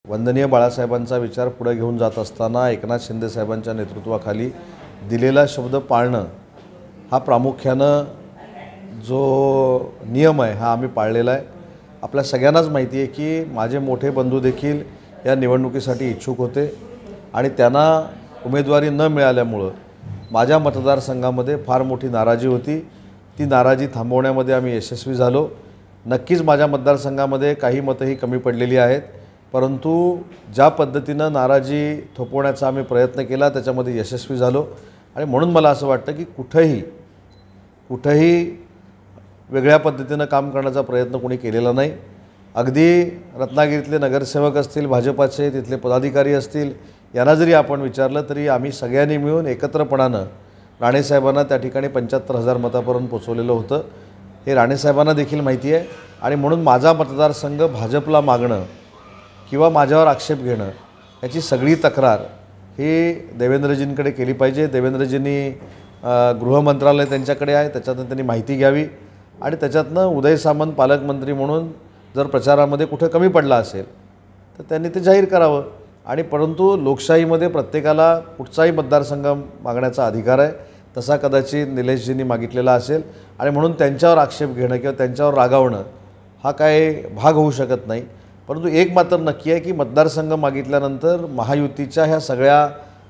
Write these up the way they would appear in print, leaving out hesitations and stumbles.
वंदनीय बाळासाहेबांचा विचार पुढे घेऊन जात असताना एकनाथ शिंदे साहेबांच्या नेतृत्वाखाली दिलेला शब्द पाळणं हा प्रामुख्यानं जो नियम आहे हा आम्ही पाळलेला आहे। आपल्या सगळ्यांनाच माहिती आहे की माझे मोठे बंधू देखील या निवडणुकीसाठी इच्छुक होते आणि त्यांना उमेदवारी न मिळाल्यामुळं माझ्या मतदारसंघामध्ये फार मोठी नाराजी होती। ती नाराजी थांबवण्यामध्ये आम्ही यशस्वी झालो। नक्कीच माझ्या मतदारसंघामध्ये काही मतंही कमी पडलेली आहेत, परंतु ज्या पद्धतीनं नाराजी थोपवण्याचा आम्ही प्रयत्न केला त्याच्यामध्ये यशस्वी झालो आणि म्हणून मला असं वाटतं की कुठेही वेगळ्या पद्धतीनं काम करण्याचा प्रयत्न कोणी केलेला नाही। अगदी रत्नागिरीतले नगरसेवक असतील, भाजपाचे तिथले पदाधिकारी असतील, यांना जरी आपण विचारलं तरी आम्ही सगळ्यांनी मिळून एकत्रपणानं राणेसाहेबांना त्या ठिकाणी 75,000 मतापर्यंत पोचवलेलं होतं। हे राणेसाहेबांना देखील माहिती आहे आणि म्हणून माझा मतदारसंघ भाजपला मागणं किंवा माझ्यावर आक्षेप घेणं याची सगळी तक्रार ही देवेंद्रजींकडे केली पाहिजे। देवेंद्रजींनी गृहमंत्रालय त्यांच्याकडे आहे, त्याच्यातून त्यांनी माहिती घ्यावी आणि त्याच्यातनं उदय सामंत पालकमंत्री म्हणून जर प्रचारामध्ये कुठे कमी पडला असेल तर त्यांनी ते जाहीर करावं। आणि परंतु लोकशाहीमध्ये प्रत्येकाला कुठचाही मतदारसंघ मागण्याचा अधिकार आहे, तसा कदाचित निलेशजींनी मागितलेला असेल आणि म्हणून त्यांच्यावर आक्षेप घेणं किंवा त्यांच्यावर रागावणं हा काय भाग होऊ शकत नाही। परंतु एक मात्र नक्की आहे की मतदारसंघ मागितल्यानंतर महायुतीच्या ह्या सगळ्या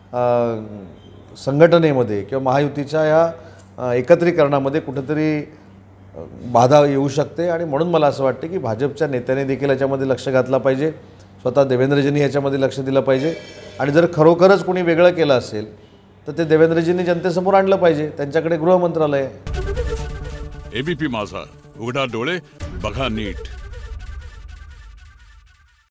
संघटनेमध्ये किंवा महायुतीच्या ह्या एकत्रीकरणामध्ये कुठेतरी बाधा येऊ शकते आणि म्हणून मला असं वाटतं की भाजपच्या नेत्यांनी देखील याच्यामध्ये लक्ष घातलं पाहिजे, स्वतः देवेंद्रजींनी याच्यामध्ये लक्ष दिलं पाहिजे आणि जर खरोखरच कोणी वेगळं केलं असेल तर ते देवेंद्रजींनी जनतेसमोर आणलं पाहिजे। त्यांच्याकडे गृहमंत्रालय आहे। एबीपी माझा, उघडा डोळे बघा नीट।